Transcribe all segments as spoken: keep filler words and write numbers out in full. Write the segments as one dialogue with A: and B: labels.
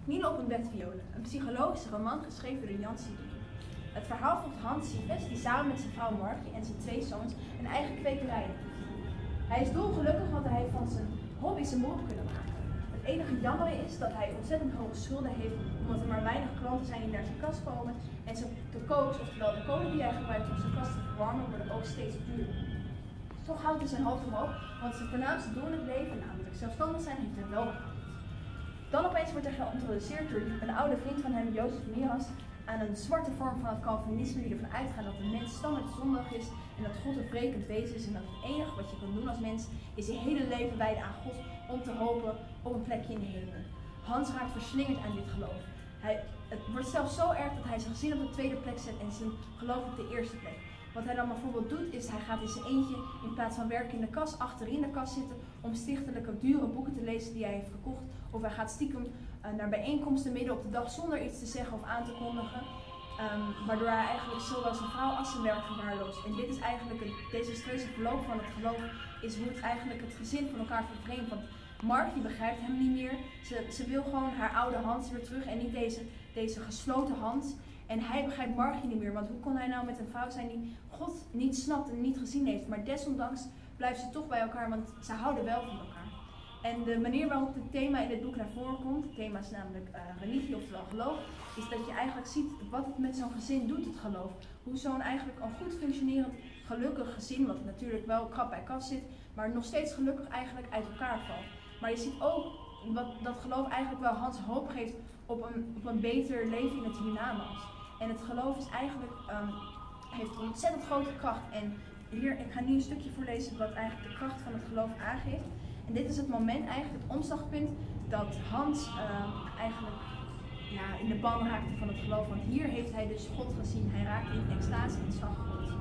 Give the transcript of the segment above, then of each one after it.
A: Knielen op een bed violen, een psychologische roman geschreven door Jan Siebeling. Het verhaal volgt Hans Sives, die samen met zijn vrouw Margie en zijn twee zoons een eigen kwekerij heeft. Hij is dolgelukkig, want hij heeft van zijn hobby zijn beroep kunnen maken. Het enige jammer is dat hij ontzettend hoge schulden heeft, omdat er maar weinig klanten zijn die naar zijn kast komen en zijn de kooks, oftewel de kolen die hij gebruikt om zijn kast te verwarmen, worden ook steeds duurder. Toch houdt hij zijn hoofd omhoog, want zijn voornaamste doel in het leven, namelijk zelfstandig zijn, heeft hij wel behaald. Dan opeens wordt hij geïntroduceerd door een oude vriend van hem, Jozef Miras, aan een zwarte vorm van het Calvinisme die ervan uitgaat dat de mens standaard zondig is en dat God een wrekend wezen is en dat het enige wat je kan doen als mens is je hele leven wijden aan God om te hopen op een plekje in de hemel. Hans raakt verslingerd aan dit geloof. Hij, het wordt zelfs zo erg dat hij zijn gezin op de tweede plek zet en zijn geloof op de eerste plek. Wat hij dan bijvoorbeeld doet is, hij gaat in zijn eentje in plaats van werken in de kas, achterin de kas zitten om stichtelijke dure boeken te lezen die hij heeft gekocht. Of hij gaat stiekem uh, naar bijeenkomsten midden op de dag zonder iets te zeggen of aan te kondigen. Um, waardoor hij eigenlijk zowel zijn vrouw als zijn werk verwaarloost. En dit is eigenlijk het desastreuze verloop van het geloof, is hoe het eigenlijk het gezin van elkaar vervreemdt. Want Mark die begrijpt hem niet meer. Ze, ze wil gewoon haar oude Hans weer terug en niet deze, deze gesloten Hans. En hij begrijpt Margie niet meer, want hoe kon hij nou met een vrouw zijn die God niet snapt en niet gezien heeft. Maar desondanks blijven ze toch bij elkaar, want ze houden wel van elkaar. En de manier waarop het thema in dit boek naar voren komt, het thema is namelijk uh, religie, oftewel geloof, is dat je eigenlijk ziet wat het met zo'n gezin doet, het geloof. Hoe zo'n eigenlijk een goed functionerend, gelukkig gezin, wat natuurlijk wel krap bij kas zit, maar nog steeds gelukkig eigenlijk uit elkaar valt. Maar je ziet ook wat dat geloof eigenlijk wel Hans hoop geeft op een, op een beter leven in het hiernamaals. En het geloof is eigenlijk, um, heeft een ontzettend grote kracht. En hier, ik ga nu een stukje voorlezen wat eigenlijk de kracht van het geloof aangeeft. En dit is het moment, eigenlijk het omslagpunt, dat Hans uh, eigenlijk ja, in de ban raakte van het geloof. Want hier heeft hij dus God gezien. Hij raakte in extase en zag God.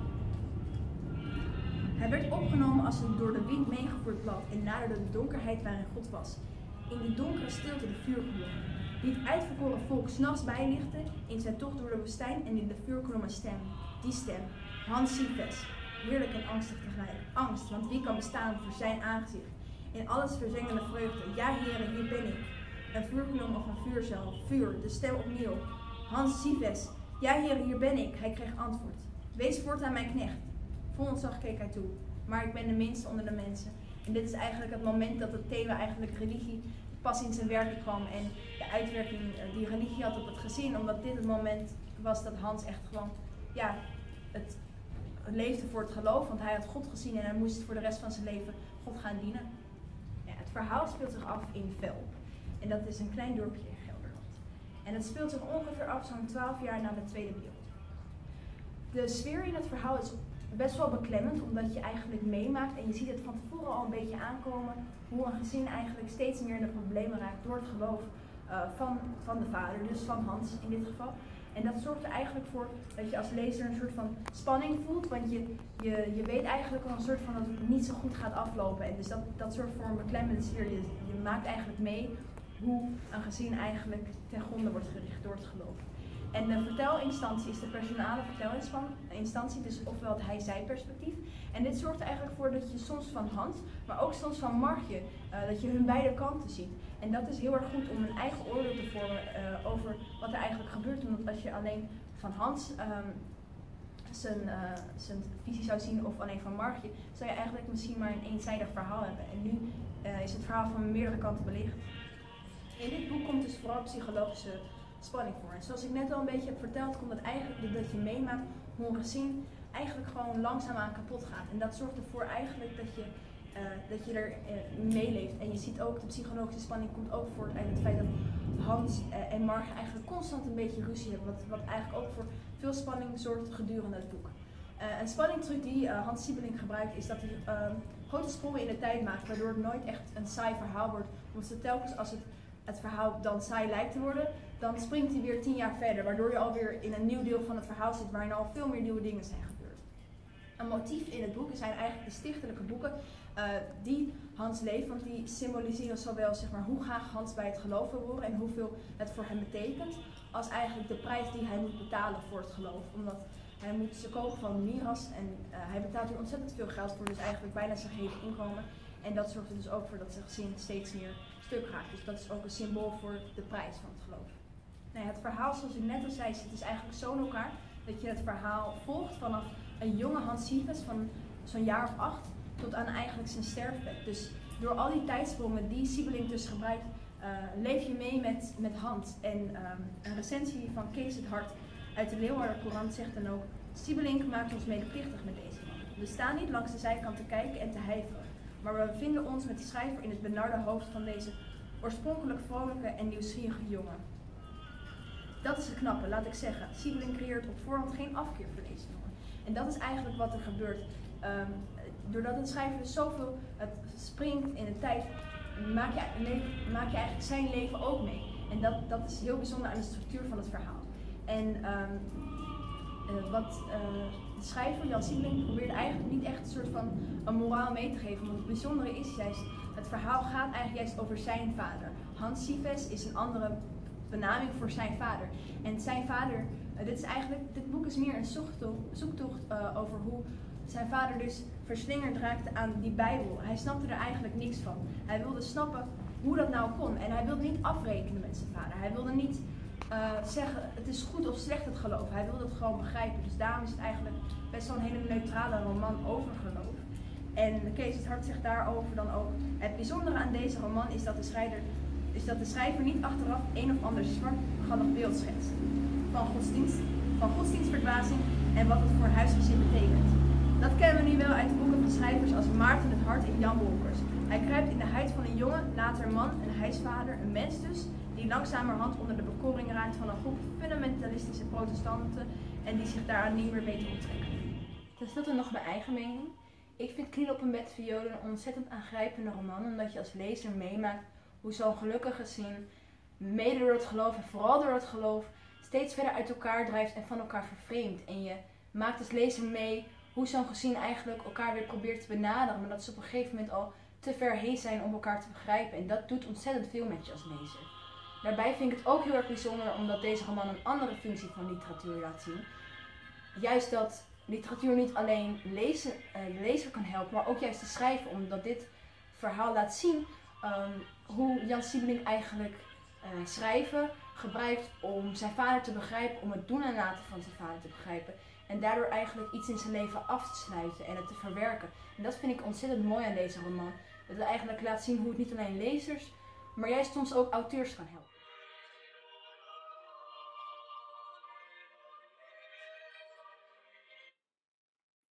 A: Hij werd opgenomen als een door de wind meegevoerd blad en naderde de donkerheid waarin God was. In die donkere stilte de vuurkolom, die het uitverkoren volk 's nachts bijlichtte in zijn tocht door de woestijn en in de vuurkolom een stem. Die stem, Hans Sives, heerlijk en angstig tegelijk. Angst, want wie kan bestaan voor zijn aangezicht? In alles verzengende vreugde, ja heren, hier ben ik. Een vuurkolom of een vuurcel, vuur, de stem opnieuw. Hans Sives, ja heren, hier ben ik. Hij kreeg antwoord. Wees voortaan mijn knecht. Vol ontzag keek hij toe, maar ik ben de minste onder de mensen. En dit is eigenlijk het moment dat het thema eigenlijk religie pas in zijn werking kwam en de uitwerking die religie had op het gezin, omdat dit het moment was dat Hans echt gewoon, ja, het leefde voor het geloof, want hij had God gezien en hij moest voor de rest van zijn leven God gaan dienen. Ja, het verhaal speelt zich af in Velp en dat is een klein dorpje in Gelderland. En het speelt zich ongeveer af zo'n twaalf jaar na de Tweede Wereldoorlog. De sfeer in het verhaal is best wel beklemmend, omdat je eigenlijk meemaakt en je ziet het van tevoren al een beetje aankomen hoe een gezin eigenlijk steeds meer in de problemen raakt door het geloof uh, van, van de vader, dus van Hans in dit geval. En dat zorgt er eigenlijk voor dat je als lezer een soort van spanning voelt, want je, je, je weet eigenlijk al een soort van dat het niet zo goed gaat aflopen. En dus dat, dat zorgt voor een beklemmende sfeer. Je, je maakt eigenlijk mee hoe een gezin eigenlijk ten gronde wordt gericht door het geloof. En de vertelinstantie is de personale vertelinstantie, dus ofwel het hij-zij perspectief. En dit zorgt er eigenlijk voor dat je soms van Hans, maar ook soms van Margie, uh, dat je hun beide kanten ziet. En dat is heel erg goed om een eigen oordeel te vormen uh, over wat er eigenlijk gebeurt. Omdat als je alleen van Hans um, zijn, uh, zijn visie zou zien of alleen van Margie, zou je eigenlijk misschien maar een eenzijdig verhaal hebben. En nu uh, is het verhaal van meerdere kanten belicht. In dit boek komt dus vooral psychologische spanning voor. En zoals ik net al een beetje heb verteld, komt het eigenlijk dat je meemaakt hoe een gezin eigenlijk gewoon langzaamaan kapot gaat. En dat zorgt ervoor eigenlijk dat je, uh, dat je er uh, meeleeft. En je ziet ook, de psychologische spanning komt ook voort uit het feit dat Hans uh, en Margie eigenlijk constant een beetje ruzie hebben. Wat, wat eigenlijk ook voor veel spanning zorgt gedurende het boek. Uh, een spanningtruc die uh, Hans Siebeling gebruikt is dat hij uh, grote sprongen in de tijd maakt, waardoor het nooit echt een saai verhaal wordt. Omdat ze telkens als het, het verhaal dan saai lijkt te worden, dan springt hij weer tien jaar verder, waardoor je alweer in een nieuw deel van het verhaal zit waarin al veel meer nieuwe dingen zijn gebeurd. Een motief in het boek zijn eigenlijk de stichtelijke boeken uh, die Hans leeft, want die symboliseren zowel zeg maar, hoe graag Hans bij het geloof wil horen en hoeveel het voor hem betekent, als eigenlijk de prijs die hij moet betalen voor het geloof. Omdat hij moet ze kopen van Miras en uh, hij betaalt er ontzettend veel geld voor, dus eigenlijk bijna zijn hele inkomen. En dat zorgt er dus ook voor dat zijn gezin steeds meer stuk raakt. Dus dat is ook een symbool voor de prijs van het geloof. Nou ja, het verhaal, zoals ik net al zei, zit dus eigenlijk zo in elkaar dat je het verhaal volgt vanaf een jonge Hans Sieves van zo'n jaar of acht tot aan eigenlijk zijn sterfbed. Dus door al die tijdsprongen die Siebelink dus gebruikt, uh, leef je mee met, met Hans. En um, een recensie van Kees het Hart uit de Leeuwarder Courant zegt dan ook: Siebelink maakt ons medeplichtig met deze man. We staan niet langs de zijkant te kijken en te hijveren, maar we bevinden ons met de schrijver in het benarde hoofd van deze oorspronkelijk vrolijke en nieuwsgierige jongen. Dat is het knappe, laat ik zeggen. Siebelink creëert op voorhand geen afkeer voor deze jongen. En dat is eigenlijk wat er gebeurt. Um, doordat het schrijver dus zoveel het springt in de tijd, maak je, maak je eigenlijk zijn leven ook mee. En dat, dat is heel bijzonder aan de structuur van het verhaal. En um, uh, wat uh, de schrijver, Jan Siebelink, probeert eigenlijk niet echt een soort van een moraal mee te geven. Want het bijzondere is juist, het verhaal gaat eigenlijk juist over zijn vader. Hans Sieves is een andere benaming voor zijn vader. En zijn vader, uh, dit is eigenlijk, dit boek is meer een zoektocht, zoektocht uh, over hoe zijn vader dus verslingerd raakte aan die Bijbel. Hij snapte er eigenlijk niks van. Hij wilde snappen hoe dat nou kon. En hij wilde niet afrekenen met zijn vader. Hij wilde niet uh, zeggen, het is goed of slecht het geloof. Hij wilde het gewoon begrijpen. Dus daarom is het eigenlijk best wel een hele neutrale roman over geloof. En Kees het Hart zegt daarover dan ook: het bijzondere aan deze roman is dat de schrijver, is dat de schrijver niet achteraf een of ander zwartgallig beeld schetst. Van godsdienst, van godsdienstverplaatsing en wat het voor huisgezin betekent. Dat kennen we nu wel uit de boeken van schrijvers als Maarten het Hart en Jan Wolkers. Hij kruipt in de huid van een jongen, later een man, een huisvader, een mens dus, die langzamerhand onder de bekoring raakt van een groep fundamentalistische protestanten en die zich daaraan niet meer weet te onttrekken. Ten slotte nog mijn eigen mening. Ik vind Knielen op een bed violen een ontzettend aangrijpende roman, omdat je als lezer meemaakt hoe zo'n gelukkig gezin, mede door het geloof en vooral door het geloof, steeds verder uit elkaar drijft en van elkaar vervreemdt. En je maakt als lezer mee hoe zo'n gezin eigenlijk elkaar weer probeert te benaderen, maar dat ze op een gegeven moment al te ver heen zijn om elkaar te begrijpen. En dat doet ontzettend veel met je als lezer. Daarbij vind ik het ook heel erg bijzonder omdat deze roman een andere functie van literatuur laat zien. Juist dat literatuur niet alleen lezen, uh, de lezer kan helpen, maar ook juist de schrijver, omdat dit verhaal laat zien um, hoe Jan Siebelink eigenlijk uh, schrijven gebruikt om zijn vader te begrijpen, om het doen en laten van zijn vader te begrijpen. En daardoor eigenlijk iets in zijn leven af te sluiten en het te verwerken. En dat vind ik ontzettend mooi aan deze roman. Dat het eigenlijk laat zien hoe het niet alleen lezers, maar juist soms ook auteurs kan helpen.